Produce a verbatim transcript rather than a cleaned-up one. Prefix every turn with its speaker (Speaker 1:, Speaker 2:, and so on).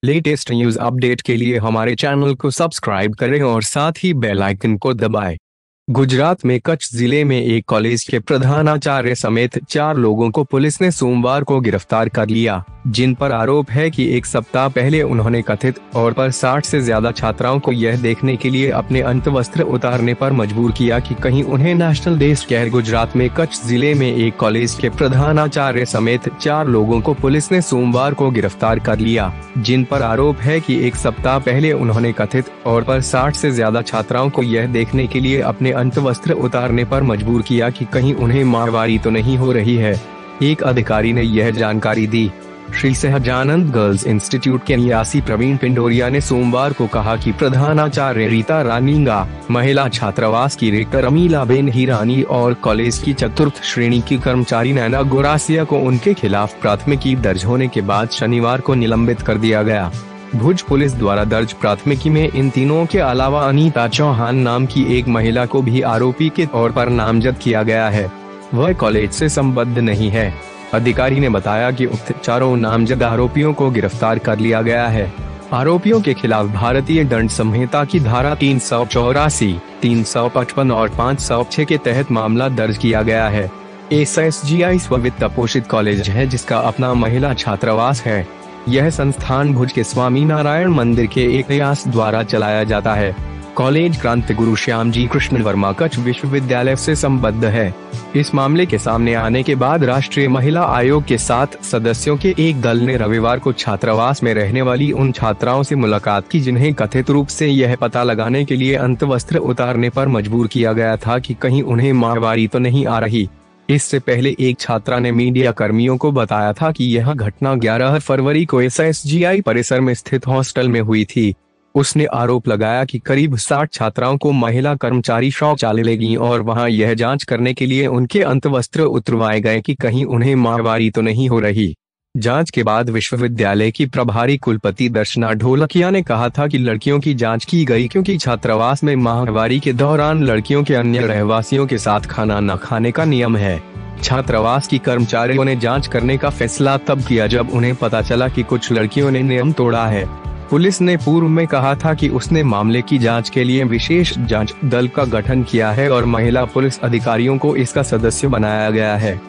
Speaker 1: Latest news update के लिए हमारे चैनल को सब्सक्राइब करें और साथ ही बेल आइकन को दबाएं। गुजरात में कच्छ जिले में एक कॉलेज के प्रधानाचार्य समेत चार लोगों को पुलिस ने सोमवार को गिरफ्तार कर लिया, जिन पर आरोप है कि एक सप्ताह पहले उन्होंने कथित तौर पर साठ से ज्यादा छात्राओं को यह देखने के लिए अपने अंतवस्त्र उतारने पर मजबूर किया कि कहीं उन्हें नेशनल डे शहर गुजरात में कच्छ जिले में एक कॉलेज के प्रधानाचार्य समेत चार लोगों को पुलिस ने सोमवार को गिरफ्तार कर लिया, जिन पर आरोप है कि एक सप्ताह पहले उन्होंने कथित तौर पर साठ से ज्यादा छात्राओं को यह देखने के लिए अपने अंतवस्त्र उतारने पर मजबूर किया कि कहीं उन्हें मारवारी तो नहीं हो रही है। एक अधिकारी ने यह जानकारी दी। श्री सहजानंद गर्ल्स इंस्टीट्यूट के निवासी प्रवीण पिंडोरिया ने सोमवार को कहा कि प्रधानाचार्य रीता रानींगा, महिला छात्रावास की रेक्टर अमीलाबेन हीरानी और कॉलेज की चतुर्थ श्रेणी की कर्मचारी नैना गोरासिया को उनके खिलाफ प्राथमिकी दर्ज होने के बाद शनिवार को निलंबित कर दिया गया। भुज पुलिस द्वारा दर्ज प्राथमिकी में इन तीनों के अलावा अनीता चौहान नाम की एक महिला को भी आरोपी के तौर पर नामजद किया गया है। वह कॉलेज से संबद्ध नहीं है। अधिकारी ने बताया कि उक्त चारों नामजद आरोपियों को गिरफ्तार कर लिया गया है। आरोपियों के खिलाफ भारतीय दंड संहिता की धारा तीन सौ चौरासी, तीन सौ पचपन और पाँच सौ छह के तहत मामला दर्ज किया गया है। एस एस जी आई स्ववित्त पोषित कॉलेज है, जिसका अपना महिला छात्रावास है। यह संस्थान भुज के स्वामी नारायण मंदिर के एक न्यास द्वारा चलाया जाता है। कॉलेज क्रांति गुरु श्याम जी कृष्ण वर्मा कच्छ विश्वविद्यालय से संबद्ध है। इस मामले के सामने आने के बाद राष्ट्रीय महिला आयोग के सात सदस्यों के एक दल ने रविवार को छात्रावास में रहने वाली उन छात्राओं से मुलाकात की जिन्हें कथित रूप से यह पता लगाने के लिए अंतवस्त्र उतारने पर मजबूर किया गया था कि कहीं उन्हें मारवारी तो नहीं आ रही। इससे पहले एक छात्रा ने मीडिया कर्मियों को बताया था कि यह घटना ग्यारह फरवरी को एस एस जी आई परिसर में स्थित हॉस्टल में हुई थी। उसने आरोप लगाया कि करीब साठ छात्राओं को महिला कर्मचारी शौचालय ले गईं और वहां यह जांच करने के लिए उनके अंतवस्त्र उतरवाए गए कि कहीं उन्हें मारवारी तो नहीं हो रही। जांच के बाद विश्वविद्यालय की प्रभारी कुलपति दर्शना ढोलकिया ने कहा था कि लड़कियों की जांच की गई क्योंकि छात्रावास में माहवारी के दौरान लड़कियों के अन्य रहवासियों के साथ खाना न खाने का नियम है। छात्रावास की कर्मचारियों ने जांच करने का फैसला तब किया जब उन्हें पता चला कि कुछ लड़कियों ने नियम तोड़ा है। पुलिस ने पूर्व में कहा था कि उसने मामले की जांच के लिए विशेष जांच दल का गठन किया है और महिला पुलिस अधिकारियों को इसका सदस्य बनाया गया है।